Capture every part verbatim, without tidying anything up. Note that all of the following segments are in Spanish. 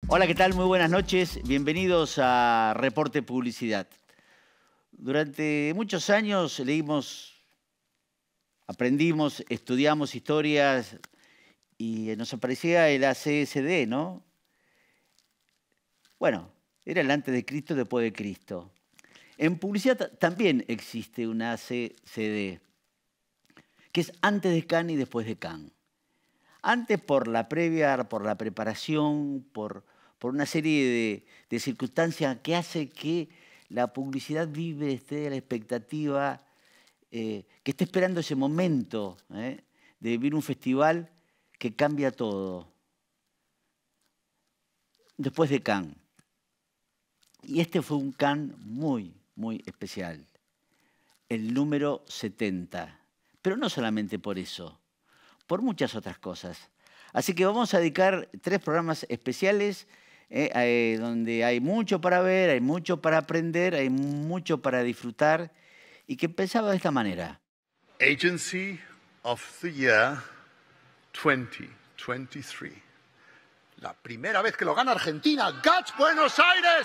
Hola, ¿qué tal? Muy buenas noches. Bienvenidos a Reporte Publicidad. Durante muchos años leímos, aprendimos, estudiamos historias y nos aparecía el A C S D, ¿no? Bueno, era el antes de Cristo, después de Cristo. En publicidad también existe un A C S D, que es antes de Cannes y después de Cannes. Antes por la previa, por la preparación, por, por una serie de, de circunstancias que hace que la publicidad vive, esté a la expectativa, eh, que esté esperando ese momento eh, de vivir un festival que cambia todo. Después de Cannes. Y este fue un Cannes muy, muy especial. El número setenta. Pero no solamente por eso, por muchas otras cosas. Así que vamos a dedicar tres programas especiales eh, eh, donde hay mucho para ver, hay mucho para aprender, hay mucho para disfrutar y que pensaba de esta manera. Agency of the Year twenty twenty-three. La primera vez que lo gana Argentina, Guts Buenos Aires.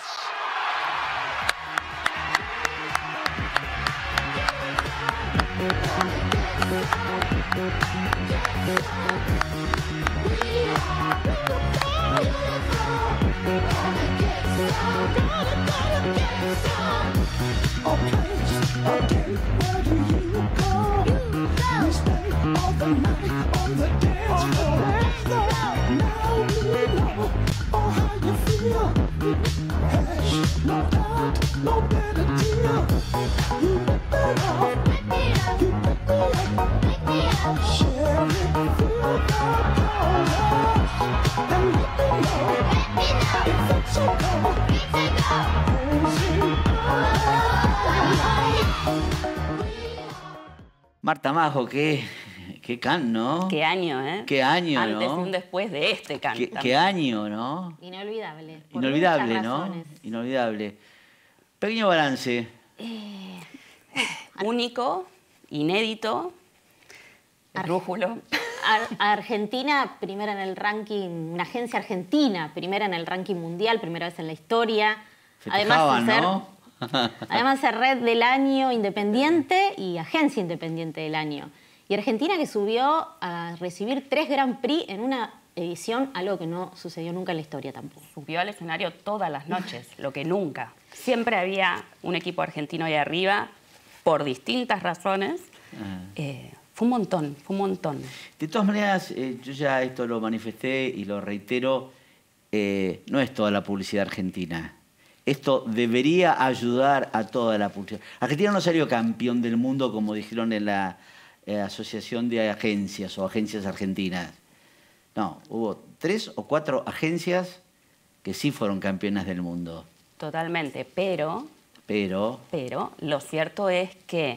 Marta Majo, qué, qué Cannes, ¿no? Qué año, ¿eh? Qué año, Antes ¿no? y un después de este Cannes. Qué, qué año, ¿no? Inolvidable. por Inolvidable, muchas ¿no? razones. Inolvidable. Pequeño balance. Eh, único, inédito, rújulo. Ar- Argentina, primera en el ranking, una agencia argentina, primera en el ranking mundial, primera vez en la historia. Festejaban, de ser, ¿no? además de ser red del año independiente y agencia independiente del año. Y Argentina que subió a recibir tres Grand Prix en una edición, algo que no sucedió nunca en la historia tampoco. Subió al escenario todas las noches, lo que nunca. Siempre había un equipo argentino ahí arriba, por distintas razones. Eh, fue un montón, fue un montón. De todas maneras, eh, yo ya esto lo manifesté y lo reitero, eh, no es toda la publicidad argentina. Esto debería ayudar a toda la publicidad. Argentina no salió campeón del mundo, como dijeron en la eh, Asociación de Agencias o Agencias Argentinas. No, hubo tres o cuatro agencias que sí fueron campeonas del mundo. Totalmente, pero, Pero, pero lo cierto es que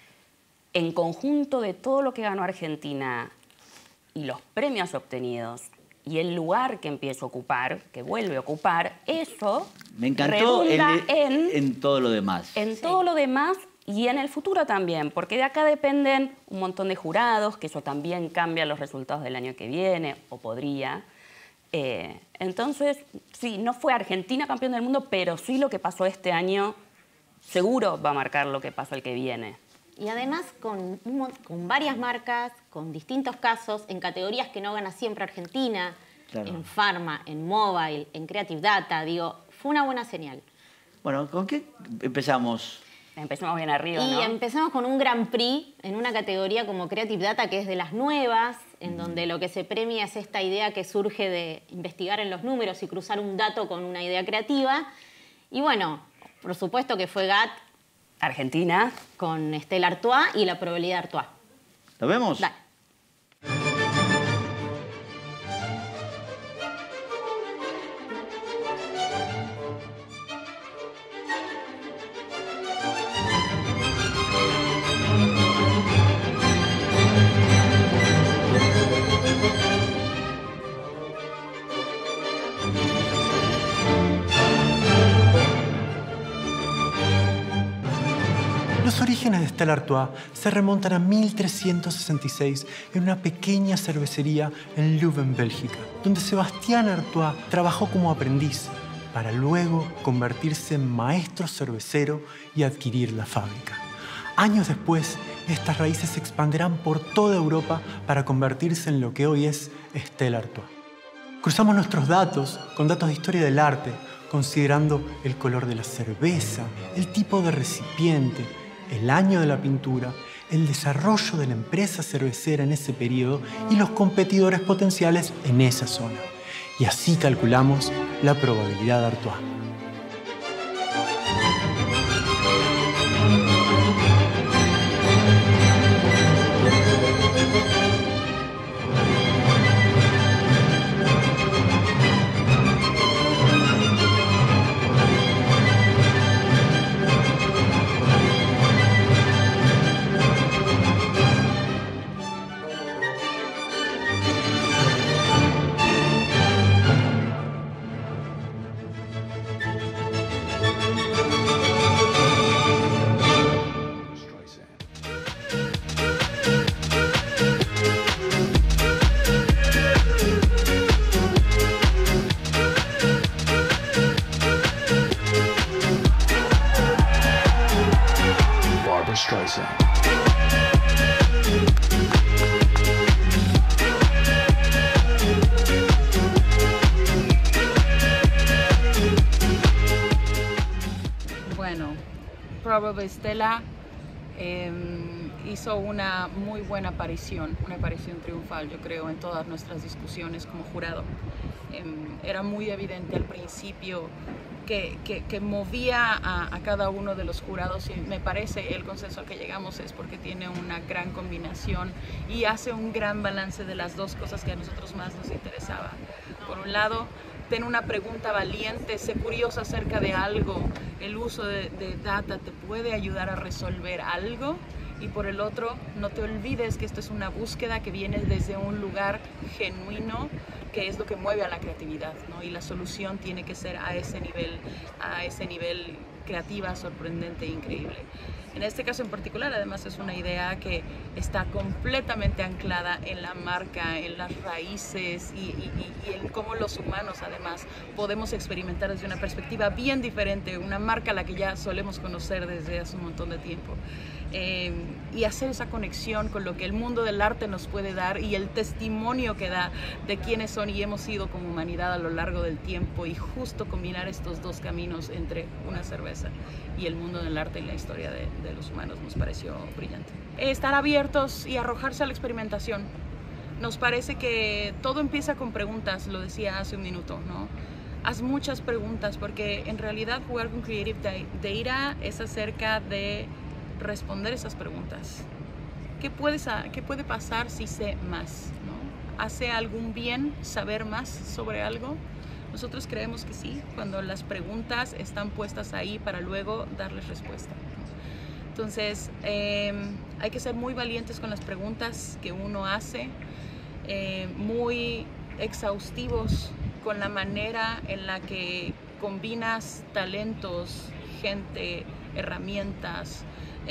en conjunto de todo lo que ganó Argentina y los premios obtenidos y el lugar que empieza a ocupar, que vuelve a ocupar, eso me encantó el, redunda en, en todo lo demás. en Sí. todo lo demás y en el futuro también, porque de acá dependen un montón de jurados, que eso también cambia los resultados del año que viene, o podría. Eh, entonces, sí, no fue Argentina campeón del mundo, pero sí lo que pasó este año seguro va a marcar lo que pasa el que viene. Y además con, un mon- con varias marcas, con distintos casos, en categorías que no gana siempre Argentina, Claro. en Pharma, en Mobile, en Creative Data, digo, fue una buena señal. Bueno, ¿con qué empezamos? Empecemos bien arriba, Y ¿no? empezamos con un Grand Prix en una categoría como Creative Data, que es de las nuevas, en donde lo que se premia es esta idea que surge de investigar en los números y cruzar un dato con una idea creativa. Y bueno, por supuesto que fue G A T Argentina. con Stella Artois y la probabilidad Artois. ¿Lo vemos? Dale. Los orígenes de Stella Artois se remontan a mil trescientos sesenta y seis en una pequeña cervecería en Leuven, Bélgica, donde Sébastien Artois trabajó como aprendiz para luego convertirse en maestro cervecero y adquirir la fábrica. Años después, estas raíces se expandirán por toda Europa para convertirse en lo que hoy es Stella Artois. Cruzamos nuestros datos con datos de historia del arte, considerando el color de la cerveza, el tipo de recipiente, el año de la pintura, el desarrollo de la empresa cervecera en ese periodo y los competidores potenciales en esa zona. Y así calculamos la probabilidad de Artois. Bueno, Probably Stella eh, hizo una muy buena aparición, una aparición triunfal, yo creo, en todas nuestras discusiones como jurado. Eh, era muy evidente al principio que, que, que movía a, a cada uno de los jurados, y me parece el consenso al que llegamos es porque tiene una gran combinación y hace un gran balance de las dos cosas que a nosotros más nos interesaba. Por un lado, ten una pregunta valiente, sé curioso acerca de algo, el uso de, de data te puede ayudar a resolver algo. Y por el otro, no te olvides que esto es una búsqueda que viene desde un lugar genuino, que es lo que mueve a la creatividad, ¿no? Y la solución tiene que ser a ese nivel, a ese nivel creativa, sorprendente e increíble. En este caso en particular, además, es una idea que está completamente anclada en la marca, en las raíces y, y, y en cómo los humanos, además, podemos experimentar desde una perspectiva bien diferente, una marca a la que ya solemos conocer desde hace un montón de tiempo. Eh, y hacer esa conexión con lo que el mundo del arte nos puede dar y el testimonio que da de quiénes son y hemos sido como humanidad a lo largo del tiempo, y justo combinar estos dos caminos entre una cerveza y el mundo del arte y la historia de, de los humanos nos pareció brillante. Estar abiertos y arrojarse a la experimentación. Nos parece que todo empieza con preguntas, lo decía hace un minuto, ¿no? Haz muchas preguntas, porque en realidad jugar con Creative Data es acerca de responder esas preguntas. ¿Qué puede, qué puede pasar si sé más, ¿no? ¿Hace algún bien saber más sobre algo? Nosotros creemos que sí, cuando las preguntas están puestas ahí para luego darles respuesta. Entonces, eh, hay que ser muy valientes con las preguntas que uno hace, eh, muy exhaustivos con la manera en la que combinas talentos, gente, herramientas,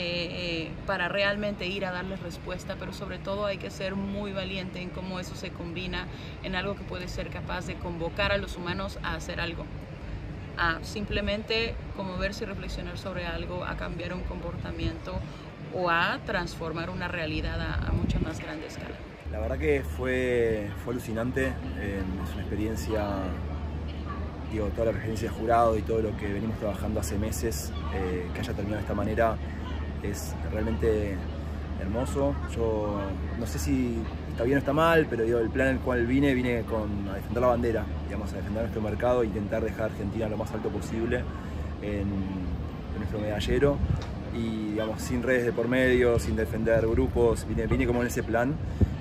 Eh, para realmente ir a darles respuesta, pero sobre todo hay que ser muy valiente en cómo eso se combina en algo que puede ser capaz de convocar a los humanos a hacer algo, a simplemente conmoverse y reflexionar sobre algo, a cambiar un comportamiento o a transformar una realidad a, a mucha más grande escala. La verdad que fue, fue alucinante, eh, es una experiencia, digo, toda la experiencia de jurado y todo lo que venimos trabajando hace meses, eh, que haya terminado de esta manera, es realmente hermoso. Yo no sé si está bien o está mal, pero digo, el plan en el cual vine, vine con, a defender la bandera, digamos, a defender nuestro mercado e intentar dejar a Argentina lo más alto posible en, en nuestro medallero. Y digamos, sin redes de por medio, sin defender grupos, vine, vine como en ese plan.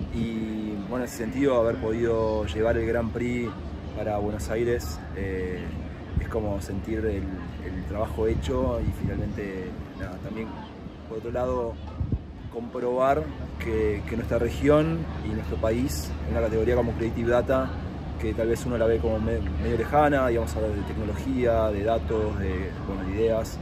Y bueno, en ese sentido, haber podido llevar el Grand Prix para Buenos Aires eh, es como sentir el, el trabajo hecho y finalmente nada, también por otro lado comprobar que, que nuestra región y nuestro país en una categoría como Creative Data, que tal vez uno la ve como medio, medio lejana, digamos, hablar de tecnología, de datos, de, bueno, de ideas,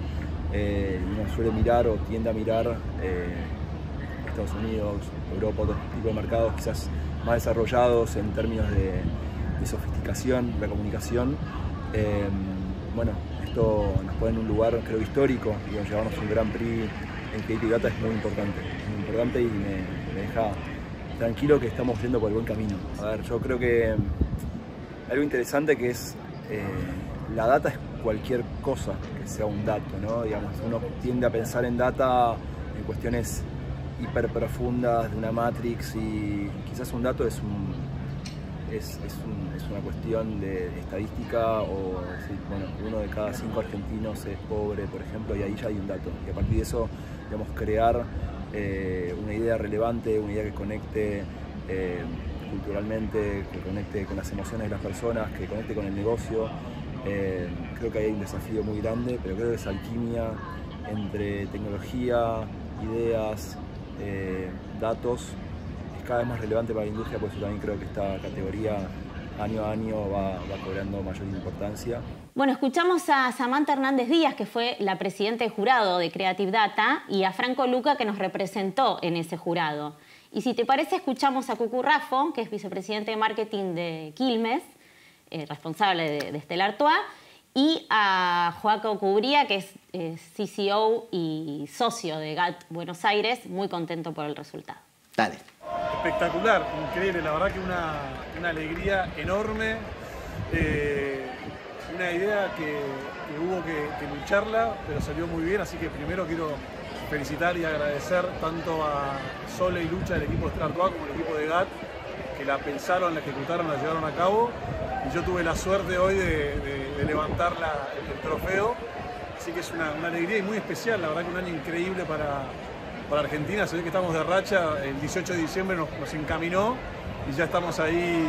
eh, uno suele mirar o tiende a mirar eh, Estados Unidos, Europa, otro tipo de mercados quizás más desarrollados en términos de, de sofisticación, de la comunicación. Eh, bueno, esto nos pone en un lugar, creo, histórico, y llevarnos un Grand Prix en Creative Data es muy importante, muy importante y me, me deja tranquilo que estamos yendo por el buen camino. A ver, yo creo que algo interesante que es, eh, la data es cualquier cosa que sea un dato, ¿no? Digamos, uno tiende a pensar en data en cuestiones hiper profundas de una matrix y quizás un dato es, un, es, es, un, es una cuestión de estadística o sí, bueno, uno de cada cinco argentinos es pobre, por ejemplo, y ahí ya hay un dato. Y a partir de eso, digamos, crear eh, una idea relevante, una idea que conecte eh, culturalmente, que conecte con las emociones de las personas, que conecte con el negocio. Eh, creo que hay un desafío muy grande, pero creo que esa alquimia entre tecnología, ideas, eh, datos es cada vez más relevante para la industria, por eso también creo que esta categoría año a año va, va cobrando mayor importancia. Bueno, escuchamos a Samantha Hernández Díaz, que fue la presidenta de jurado de Creative Data, y a Franco Luca, que nos representó en ese jurado. Y si te parece, escuchamos a Cucu Raffo, que es vicepresidente de marketing de Quilmes, eh, responsable de, de Stella Artois, y a Joaco Cubría, que es eh, C C O y socio de G A T Buenos Aires, muy contento por el resultado. Dale. Espectacular, increíble, la verdad que una, una alegría enorme, eh, una idea que, que hubo que, que lucharla, pero salió muy bien, así que primero quiero felicitar y agradecer tanto a Sole y Lucha del equipo de Stella Artois como el equipo de G A T, que la pensaron, la ejecutaron, la llevaron a cabo, y yo tuve la suerte hoy de, de, de levantar la, el trofeo, así que es una, una alegría y muy especial, la verdad que un año increíble para, para Argentina. Se ve que estamos de racha, el dieciocho de diciembre nos, nos encaminó y ya estamos ahí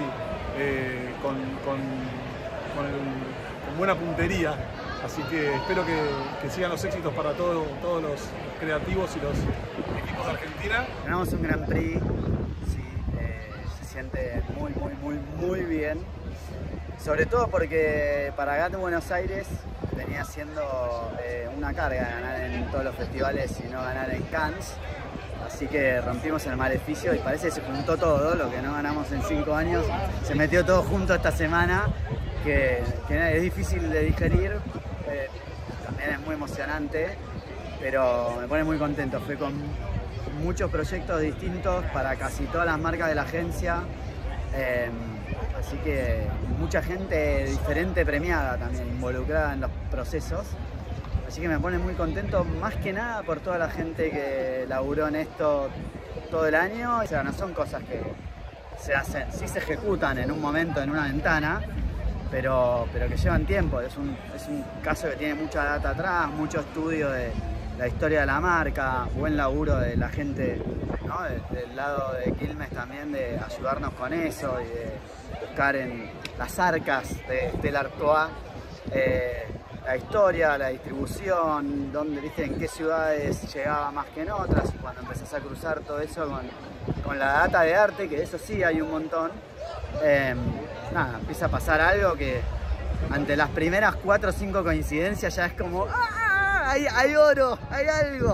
eh, con, con, con, el, con buena puntería, así que espero que, que sigan los éxitos para todo, todos los creativos y los equipos de Argentina. Ganamos un Grand Prix, sí, eh, se siente muy, muy, muy, muy bien. Sobre todo porque para G A T Buenos Aires venía siendo eh, una carga ganar en todos los festivales y no ganar en Cannes. Así que rompimos el maleficio y parece que se juntó todo, lo que no ganamos en cinco años. Se metió todo junto esta semana, que, que es difícil de digerir. Eh, también es muy emocionante, pero me pone muy contento. Fue con muchos proyectos distintos para casi todas las marcas de la agencia. Eh, así que mucha gente diferente premiada también, involucrada en los procesos. Así que me pone muy contento, más que nada por toda la gente que laburó en esto todo el año. O sea, no son cosas que se hacen, sí se ejecutan en un momento, en una ventana, pero, pero que llevan tiempo. Es un, es un caso que tiene mucha data atrás, mucho estudio de la historia de la marca, buen laburo de la gente, ¿no? de, del lado de Quilmes también, de ayudarnos con eso y de buscar en las arcas de Stella Artois eh, la historia, la distribución, dónde, viste, en qué ciudades llegaba más que en otras, y cuando empezás a cruzar todo eso con, con la data de arte, que de eso sí hay un montón, eh, nada, empieza a pasar algo que ante las primeras cuatro o cinco coincidencias ya es como ¡ah! Hay, hay oro, hay algo.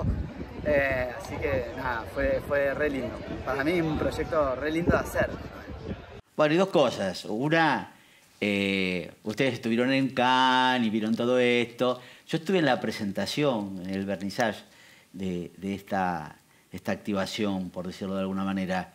Eh, así que nada, fue, fue re lindo. Para mí un proyecto re lindo de hacer. Bueno, y dos cosas. Una, eh, ustedes estuvieron en Cannes y vieron todo esto. Yo estuve en la presentación, en el vernissage de, de esta, esta activación, por decirlo de alguna manera.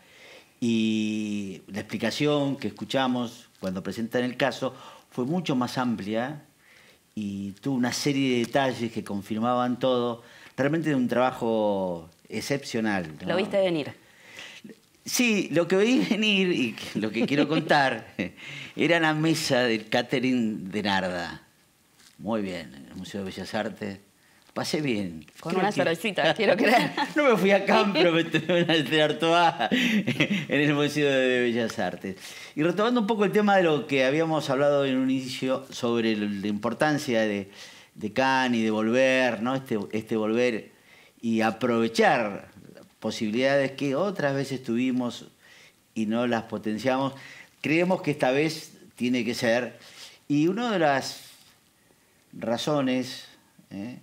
Y la explicación que escuchamos cuando presentan el caso fue mucho más amplia y tuvo una serie de detalles que confirmaban todo. Realmente de un trabajo excepcional, ¿no? Lo viste venir. Sí, lo que vi venir y lo que quiero contar era la mesa del catering de Narda. Muy bien, en el Museo de Bellas Artes. Pasé bien. Con Creo una que... cervecita, quiero creer. No me fui a Cannes, pero me tomé una Stella Artois en el Museo de Bellas Artes. Y retomando un poco el tema de lo que habíamos hablado en un inicio sobre la importancia de, de Cannes y de volver, ¿no? Este, este volver y aprovechar posibilidades que otras veces tuvimos y no las potenciamos. Creemos que esta vez tiene que ser. Y una de las razones, ¿eh?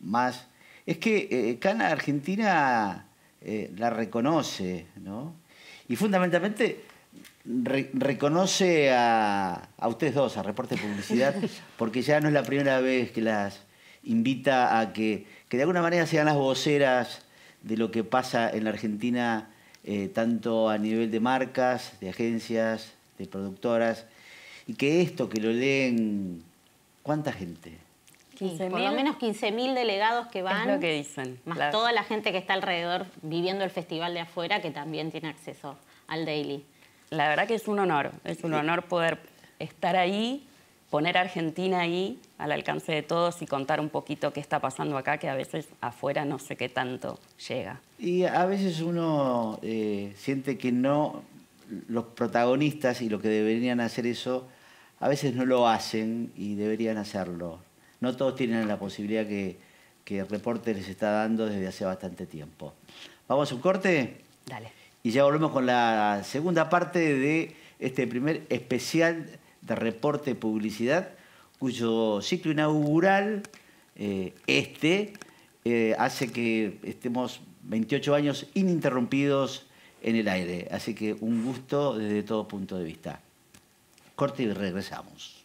más, es que eh, Cannes Argentina eh, la reconoce, ¿no? Y fundamentalmente re, reconoce a, a ustedes dos, a Reporte de Publicidad, porque ya no es la primera vez que las invita a que, que de alguna manera sean las voceras de lo que pasa en la Argentina, eh, tanto a nivel de marcas, de agencias, de productoras, y que esto que lo leen, ¿cuánta gente? Sí, por lo menos quince mil delegados que van. Es lo que dicen. Más La... toda la gente que está alrededor viviendo el festival de afuera, que también tiene acceso al Daily. La verdad que es un honor, es un honor poder estar ahí, poner a Argentina ahí al alcance de todos y contar un poquito qué está pasando acá, que a veces afuera no sé qué tanto llega. Y a veces uno eh, siente que no, los protagonistas y los que deberían hacer eso, a veces no lo hacen y deberían hacerlo. No todos tienen la posibilidad que, que el reporte les está dando desde hace bastante tiempo. ¿Vamos a un corte? Dale. Y ya volvemos con la segunda parte de este primer especial de Reporte Publicidad, cuyo ciclo inaugural, eh, este, eh, hace que estemos veintiocho años ininterrumpidos en el aire. Así que un gusto desde todo punto de vista. Corte y regresamos.